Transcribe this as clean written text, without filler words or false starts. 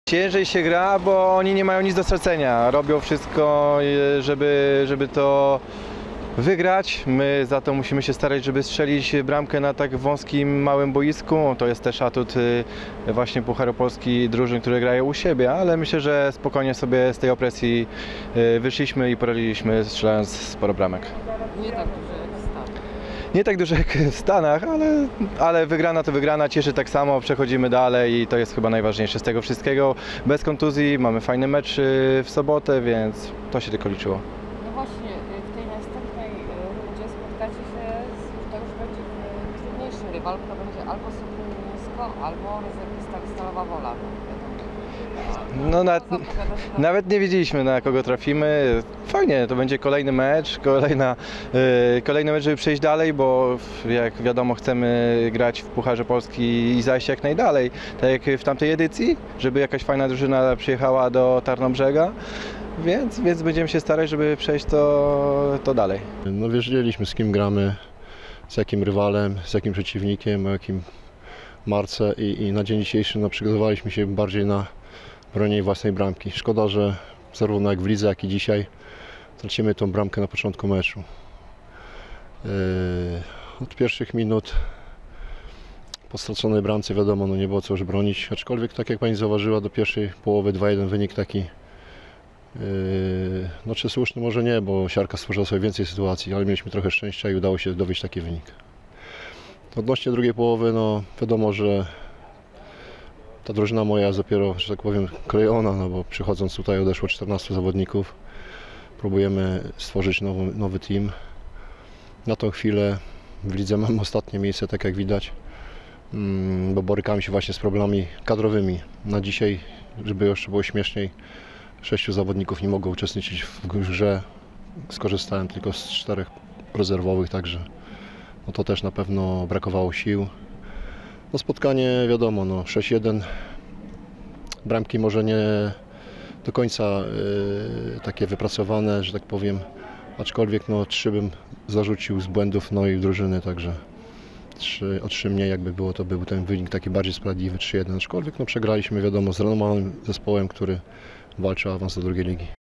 Ciężej się gra, bo oni nie mają nic do stracenia. Robią wszystko, żeby to wygrać. My za to musimy się starać, żeby strzelić bramkę na tak wąskim, małym boisku. To jest też atut właśnie Pucharu Polski drużyn, które grają u siebie, ale myślę, że spokojnie sobie z tej opresji wyszliśmy i poradziliśmy, strzelając sporo bramek. Nie tak duże jak w Stanach. Nie tak dużo jak w Stanach, ale wygrana to wygrana, cieszy tak samo, przechodzimy dalej i to jest chyba najważniejsze z tego wszystkiego. Bez kontuzji, mamy fajny mecz w sobotę, więc to się tylko liczyło. No właśnie, w tej następnej rundzie spotkacie się, to już będzie trudniejszy rywal, to będzie albo Sokolnicko, albo rezerwista Stalowa Wola. No, nawet nie wiedzieliśmy, na kogo trafimy. Fajnie, to będzie kolejny mecz, kolejny mecz, żeby przejść dalej, bo jak wiadomo chcemy grać w Pucharze Polski i zajść jak najdalej, tak jak w tamtej edycji, żeby jakaś fajna drużyna przyjechała do Tarnobrzega. Więc będziemy się starać, żeby przejść to dalej. No wiedzieliśmy, z kim gramy, z jakim rywalem, z jakim przeciwnikiem, o jakim marce i na dzień dzisiejszy przygotowaliśmy się bardziej na bronienie własnej bramki. Szkoda, że zarówno jak w lidze, jak i dzisiaj tracimy tą bramkę na początku meczu. Od pierwszych minut po straconej bramce wiadomo, nie było co już bronić, aczkolwiek tak jak pani zauważyła, do pierwszej połowy 2-1 wynik taki czy słuszny może nie, bo Siarka stworzyła sobie więcej sytuacji, ale mieliśmy trochę szczęścia i udało się dowieść taki wynik. Odnośnie drugiej połowy, wiadomo, że ta drużyna moja jest dopiero, że tak powiem, krojona, bo przychodząc tutaj odeszło 14 zawodników. Próbujemy stworzyć nowy team. Na tą chwilę w lidze mamy ostatnie miejsce, tak jak widać, bo borykamy się właśnie z problemami kadrowymi. Na dzisiaj, żeby jeszcze było śmieszniej, 6 zawodników nie mogło uczestniczyć w grze. Skorzystałem tylko z 4 rezerwowych, także to też na pewno brakowało sił. Spotkanie wiadomo, 6-1, bramki może nie do końca takie wypracowane, że tak powiem, aczkolwiek 3 bym zarzucił z błędów i drużyny, także o 3 mniej jakby było, to był ten wynik taki bardziej sprawiedliwy, 3-1, aczkolwiek przegraliśmy wiadomo z renomowanym zespołem, który walczy o awans do drugiej ligi.